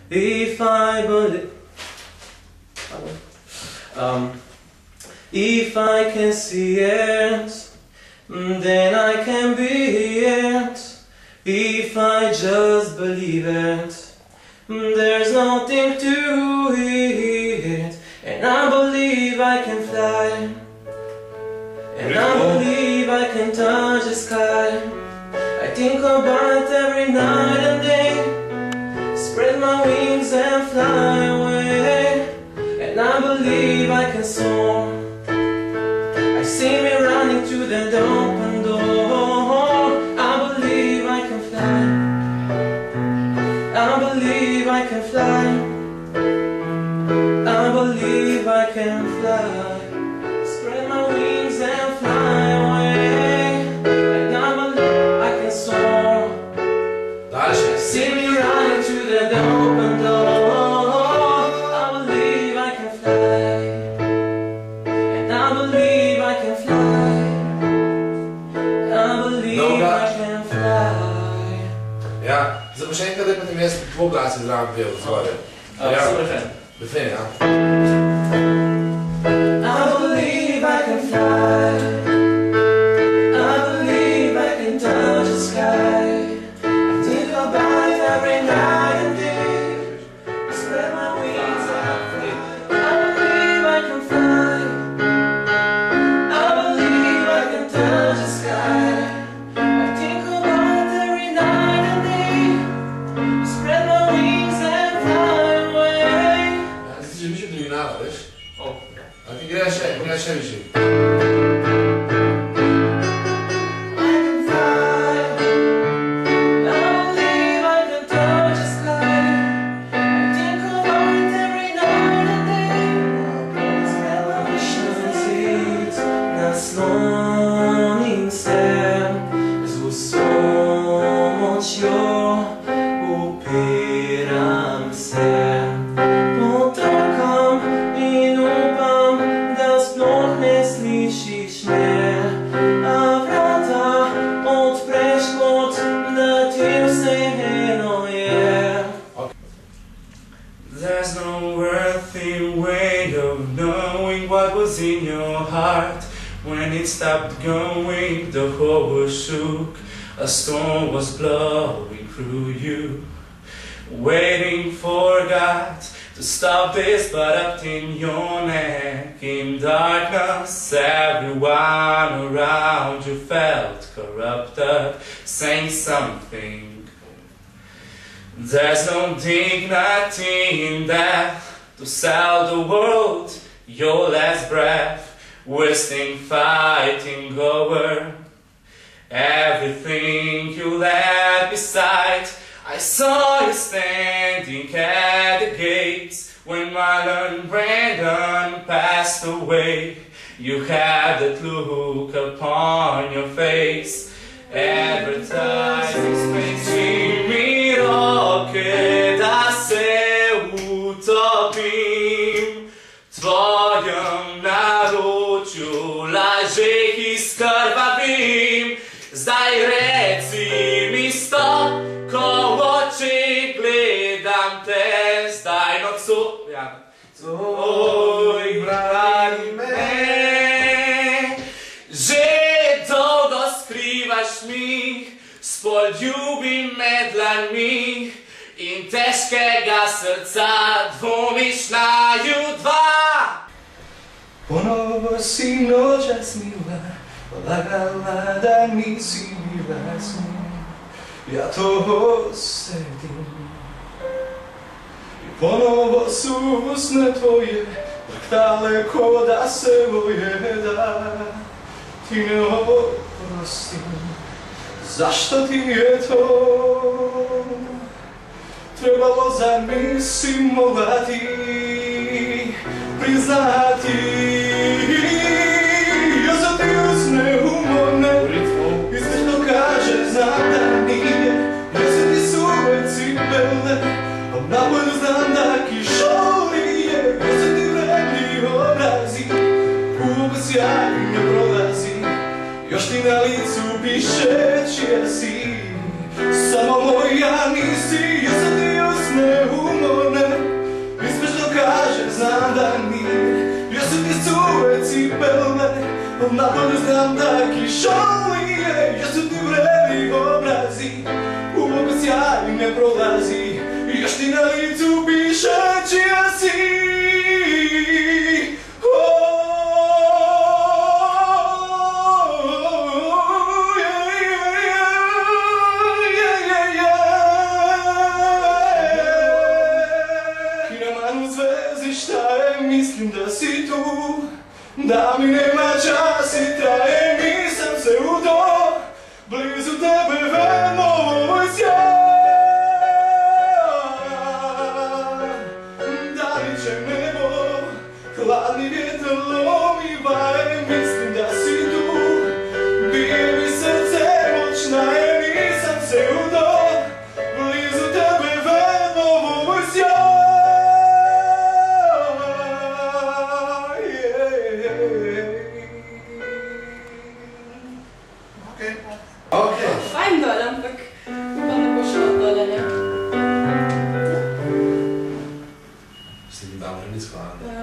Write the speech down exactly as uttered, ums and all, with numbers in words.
If I believe, um, if I can see it, then I can be it. If I just believe it, there's nothing to it. And I believe I can fly, and I believe I can touch the sky. I think about it every night and day, spread my wings and fly away. And I believe I can soar. I see me running to that open door. I believe I can fly, I believe I can fly, I believe I can fly. Spread my wings and fly away. And I believe I can soar. Дальше. See me running to that open door. I believe I can fly, and I believe I can fly, I believe I can fly. Ja, za početka da imate mjesto dvoglasni zraven pjev, zvore. Ja, refren, ja. I believe I can fly, I believe I can touch the sky. I think about it every night and day, spread my wings and fly. I believe I can fly, I believe I can touch the sky. I think about it every night and day, spread my wings and fly away. Ja, ti ćeš više drugi nada, viš? Oh. A ti gledaš še, gledaš še više. There's no worthy way of knowing what was in your heart. When it stopped going, the whole world shook. A storm was blowing through you, waiting for God to stop this, but up in your neck, in darkness, everyone around you felt corrupted, saying something. There's no dignity in death to sell the world your last breath, wasting fighting over everything you left beside. I saw you standing at the gates when Marlon Brandon passed away. You had that look upon your face, advertising space me roke da se utopim. Tvojom naručju lažeh iskrvavim. Zdaj reci mi stop, ko v oči gledam te. Zdaj noc su... Ja. Tvoj brani me. Že dolgo skrivaš mi, s poljubim med dlanmi in težkega srca dvomiš naju dva. Ponovo si nočas mila, lagala da nisi bila s njim. Ja to osjetim. I ponovo su usne tvoje, tak daleko da se boje da ti ne oprostim. Zašto ti je to trebalo, zar nisi mogla ti priznati? Ja sam ti usne umorne, izlično kaže, znam da nije. Jesi ti suve cipele, a napolju znam da kišolije. Jesi ti vremni obrazi, gube sjaj ne prolazi. Još ti na licu piše čija si, samo moja nisi. Ja sam ti usne umorne. Napadno znam da kišolije jesu ti vreli obrazi, u oku sjaj ne prolazi, još ti na licu piše čija si. Mislim da si tu, da mi nema čas i traje, nisam se udo, blizu tebe vedno ovo sjaj. Da li će nebo, hladni vjetar lomi vaje, mislim da si tu, bije mi srce moćna je, nisam se udo, blizu tebe vedno ovo sjaj. Fajn dol, ampak pa ne bo šlo dole, ne? S tem damo že ni skladno.